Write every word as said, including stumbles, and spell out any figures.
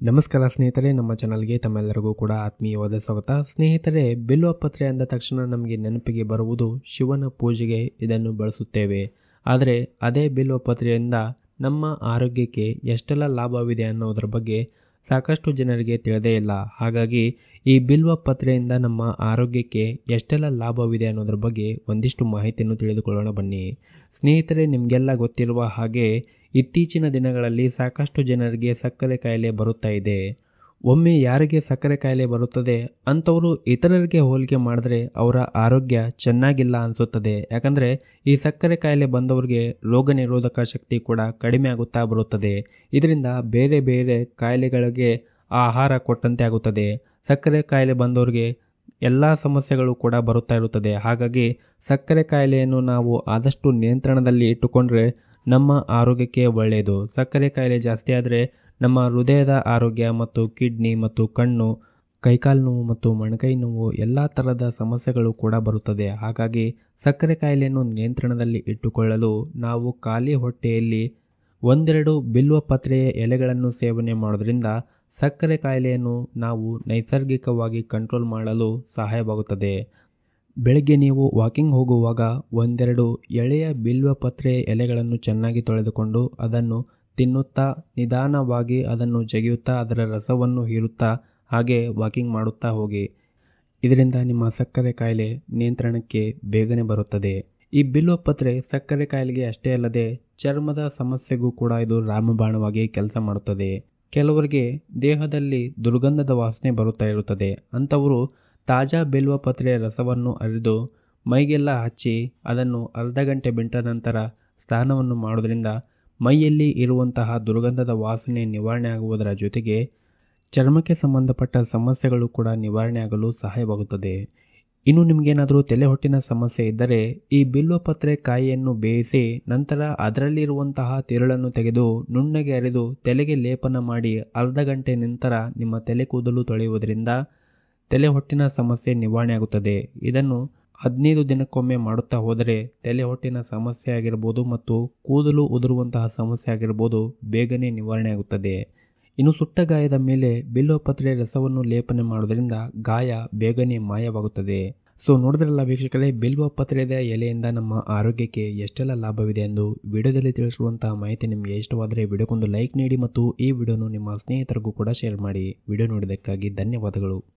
ನಮಸ್ಕಾರ ಸ್ನೇಹಿತರೆ, ನಮ್ಮ ಚಾನಲ್ಗೆ ತಮ್ಮೆಲ್ಲರಿಗೂ ಕೂಡ ಆತ್ಮೀಯವಾದ ಸ್ವಾಗತ. ಸ್ನೇಹಿತರೆ, ಬಿಲ್ವಪತ್ರೆ ಅಂದ ತಕ್ಷಣ ನಮಗೆ ನೆನಪಿಗೆ ಬರುವುದು ಶಿವನ ಪೂಜೆಗೆ ಇದನ್ನು ಬಳಸುತ್ತೇವೆ. ಆದರೆ ಅದೇ ಬಿಲ್ವಪತ್ರೆಯಿಂದ ನಮ್ಮ ಆರೋಗ್ಯಕ್ಕೆ ಎಷ್ಟೆಲ್ಲ ಲಾಭವಿದೆ ಅನ್ನೋದರ ಬಗ್ಗೆ ಸಾಕಷ್ಟು ಜನರಿಗೆ ತಿಳಿದೇ ಇಲ್ಲ. ಹಾಗಾಗಿ ಈ ಬಿಲ್ವಪತ್ರೆಯಿಂದ ನಮ್ಮ ಆರೋಗ್ಯಕ್ಕೆ ಎಷ್ಟೆಲ್ಲ ಲಾಭವಿದೆ ಅನ್ನೋದ್ರ ಬಗ್ಗೆ ಒಂದಿಷ್ಟು ಮಾಹಿತಿಯನ್ನು ತಿಳಿದುಕೊಳ್ಳೋಣ ಬನ್ನಿ. ಸ್ನೇಹಿತರೆ, ನಿಮಗೆಲ್ಲ ಗೊತ್ತಿರುವ ಹಾಗೆ ಇತ್ತೀಚಿನ ದಿನಗಳಲ್ಲಿ ಸಾಕಷ್ಟು ಜನರಿಗೆ ಸಕ್ಕರೆ ಕಾಯಿಲೆ ಬರುತ್ತಾ ಇದೆ. ಒಮ್ಮೆ ಯಾರಿಗೆ ಸಕ್ಕರೆ ಕಾಯಿಲೆ ಬರುತ್ತದೆ ಅಂಥವರು ಇತರರಿಗೆ ಹೋಲಿಕೆ ಮಾಡಿದ್ರೆ ಅವರ ಆರೋಗ್ಯ ಚೆನ್ನಾಗಿಲ್ಲ ಅನಿಸುತ್ತದೆ. ಯಾಕಂದರೆ ಈ ಸಕ್ಕರೆ ಕಾಯಿಲೆ ಬಂದವರಿಗೆ ರೋಗ ನಿರೋಧಕ ಶಕ್ತಿ ಕೂಡ ಕಡಿಮೆ ಆಗುತ್ತಾ ಬರುತ್ತದೆ. ಇದರಿಂದ ಬೇರೆ ಬೇರೆ ಕಾಯಿಲೆಗಳಿಗೆ ಆಹಾರ ಕೊಟ್ಟಂತೆ ಆಗುತ್ತದೆ. ಸಕ್ಕರೆ ಕಾಯಿಲೆ ಬಂದವರಿಗೆ ಎಲ್ಲ ಸಮಸ್ಯೆಗಳು ಕೂಡ ಬರುತ್ತಾ ಇರುತ್ತದೆ. ಹಾಗಾಗಿ ಸಕ್ಕರೆ ಕಾಯಿಲೆಯನ್ನು ನಾವು ಆದಷ್ಟು ನಿಯಂತ್ರಣದಲ್ಲಿ ಇಟ್ಟುಕೊಂಡ್ರೆ ನಮ್ಮ ಆರೋಗ್ಯಕ್ಕೆ ಒಳ್ಳೆಯದು. ಸಕ್ಕರೆ ಕಾಯಿಲೆ ಜಾಸ್ತಿ ಆದರೆ ನಮ್ಮ ಹೃದಯದ ಆರೋಗ್ಯ ಮತ್ತು ಕಿಡ್ನಿ ಮತ್ತು ಕಣ್ಣು, ಕೈಕಾಲು ನೋವು ಮತ್ತು ಮೊಣಕೈ ನೋವು ಎಲ್ಲ ಥರದ ಸಮಸ್ಯೆಗಳು ಕೂಡ ಬರುತ್ತದೆ. ಹಾಗಾಗಿ ಸಕ್ಕರೆ ಕಾಯಿಲೆಯನ್ನು ನಿಯಂತ್ರಣದಲ್ಲಿ ಇಟ್ಟುಕೊಳ್ಳಲು ನಾವು ಖಾಲಿ ಹೊಟ್ಟೆಯಲ್ಲಿ ಒಂದೆರಡು ಬಿಲ್ವಪತ್ರೆಯ ಎಲೆಗಳನ್ನು ಸೇವನೆ ಮಾಡೋದ್ರಿಂದ ಸಕ್ಕರೆ ಕಾಯಿಲೆಯನ್ನು ನಾವು ನೈಸರ್ಗಿಕವಾಗಿ ಕಂಟ್ರೋಲ್ ಮಾಡಲು ಸಹಾಯವಾಗುತ್ತದೆ. ಬೆಳಗ್ಗೆ ನೀವು ವಾಕಿಂಗ್ ಹೋಗುವಾಗ ಒಂದೆರಡು ಎಳೆಯ ಬಿಲ್ವಪತ್ರೆ ಎಲೆಗಳನ್ನು ಚೆನ್ನಾಗಿ ತೊಳೆದುಕೊಂಡು ಅದನ್ನು ತಿನ್ನುತ್ತಾ ನಿಧಾನವಾಗಿ ಅದನ್ನು ಜಗಿಯುತ್ತಾ ಅದರ ರಸವನ್ನು ಹೀರುತ್ತಾ ಹಾಗೆ ವಾಕಿಂಗ್ ಮಾಡುತ್ತಾ ಹೋಗಿ. ಇದರಿಂದ ನಿಮ್ಮ ಸಕ್ಕರೆ ಕಾಯಿಲೆ ನಿಯಂತ್ರಣಕ್ಕೆ ಬೇಗನೆ ಬರುತ್ತದೆ. ಈ ಬಿಲ್ವಪತ್ರೆ ಸಕ್ಕರೆ ಕಾಯಿಲೆಗೆ ಅಷ್ಟೇ ಅಲ್ಲದೆ ಚರ್ಮದ ಸಮಸ್ಯೆಗೂ ಕೂಡ ಇದು ರಾಮಬಾಣವಾಗಿ ಕೆಲಸ ಮಾಡುತ್ತದೆ. ಕೆಲವರಿಗೆ ದೇಹದಲ್ಲಿ ದುರ್ಗಂಧದ ವಾಸನೆ ಬರುತ್ತಾ ಇರುತ್ತದೆ. ಅಂಥವರು ತಾಜಾ ಬಿಲ್ವಪತ್ರೆಯ ರಸವನ್ನು ಅರಿದು ಮೈಗೆಲ್ಲ ಹಚ್ಚಿ ಅದನ್ನು ಅರ್ಧ ಗಂಟೆ ಬಿಟ್ಟ ನಂತರ ಸ್ನಾನವನ್ನು ಮಾಡೋದ್ರಿಂದ ಮೈಯಲ್ಲಿ ಇರುವಂತಹ ದುರ್ಗಂಧದ ವಾಸನೆ ನಿವಾರಣೆ ಆಗುವುದರ ಜೊತೆಗೆ ಚರ್ಮಕ್ಕೆ ಸಂಬಂಧಪಟ್ಟ ಸಮಸ್ಯೆಗಳು ಕೂಡ ನಿವಾರಣೆ ಆಗಲು ಸಹಾಯವಾಗುತ್ತದೆ. ಇನ್ನು ನಿಮಗೇನಾದರೂ ತಲೆ ಹೊಟ್ಟಿನ ಸಮಸ್ಯೆ ಇದ್ದರೆ ಈ ಬಿಲ್ವಪತ್ರೆ ಕಾಯಿಯನ್ನು ಬೇಯಿಸಿ ನಂತರ ಅದರಲ್ಲಿರುವಂತಹ ತಿರುಳನ್ನು ತೆಗೆದು ನುಣ್ಣಗೆ ಅರೆದು ತಲೆಗೆ ಲೇಪನ ಮಾಡಿ ಅರ್ಧ ಗಂಟೆ ನಂತರ ನಿಮ್ಮ ತಲೆ ಕೂದಲು ತೊಳೆಯುವುದರಿಂದ ತಲೆ ಹೊಟ್ಟಿನ ಸಮಸ್ಯೆ ನಿವಾರಣೆ ಆಗುತ್ತದೆ. ಇದನ್ನು ಹದಿನೈದು ದಿನಕ್ಕೊಮ್ಮೆ ಮಾಡುತ್ತಾ ಹೋದರೆ ತಲೆ ಹೊಟ್ಟಿನ ಸಮಸ್ಯೆ ಆಗಿರ್ಬೋದು ಮತ್ತು ಕೂದಲು ಉದುರುವಂತಹ ಸಮಸ್ಯೆ ಆಗಿರ್ಬೋದು ಬೇಗನೆ ನಿವಾರಣೆ ಆಗುತ್ತದೆ. ಇನ್ನು ಸುಟ್ಟ ಗಾಯದ ಮೇಲೆ ಬಿಲ್ವಪತ್ರೆ ರಸವನ್ನು ಲೇಪನೆ ಮಾಡೋದ್ರಿಂದ ಗಾಯ ಬೇಗನೆ ಮಾಯವಾಗುತ್ತದೆ. ಸೊ ನೋಡಿದ್ರಲ್ಲ ವೀಕ್ಷಕರೇ, ಬಿಲ್ವಪತ್ರೆಯ ಎಲೆಯಿಂದ ನಮ್ಮ ಆರೋಗ್ಯಕ್ಕೆ ಎಷ್ಟೆಲ್ಲ ಲಾಭವಿದೆ ಎಂದು ವಿಡಿಯೋದಲ್ಲಿ ತಿಳಿಸುವಂತಹ ಮಾಹಿತಿ ನಿಮಗೆ ಇಷ್ಟವಾದರೆ ವಿಡಿಯೋಕ್ಕೊಂದು ಲೈಕ್ ನೀಡಿ ಮತ್ತು ಈ ವಿಡಿಯೋನು ನಿಮ್ಮ ಸ್ನೇಹಿತರಿಗೂ ಕೂಡ ಶೇರ್ ಮಾಡಿ. ವಿಡಿಯೋ ನೋಡಿದ್ದಕ್ಕಾಗಿ ಧನ್ಯವಾದಗಳು.